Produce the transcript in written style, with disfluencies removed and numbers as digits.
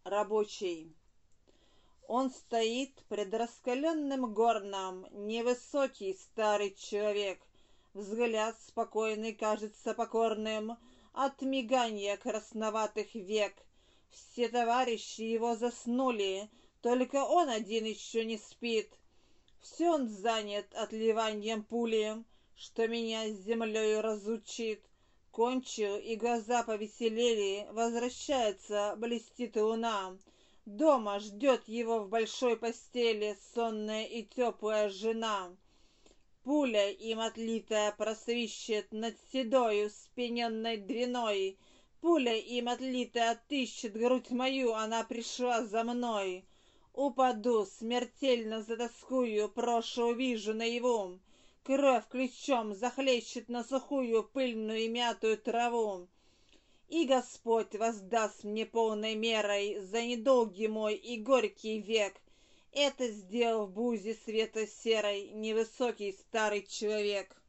Рабочий. Он стоит пред раскаленным горном, невысокий старый человек. Взгляд спокойный кажется покорным от мигания красноватых век. Все товарищи его заснули, только он один еще не спит. Все он занят отливанием пули, что меня с землею разучит. Кончил, и глаза повеселели, возвращается, блестит луна. Дома ждет его в большой постели сонная и теплая жена. Пуля им отлитая просвищет над седою спененной дряной. Пуля им отлитая отыщет грудь мою, она пришла за мной. Упаду, смертельно затоскую, прошу увижу наяву. Кровь ключом захлещет на сухую пыльную и мятую траву. И Господь воздаст мне полной мерой за недолгий мой и горький век. Это сделал в бузе света серой невысокий старый человек.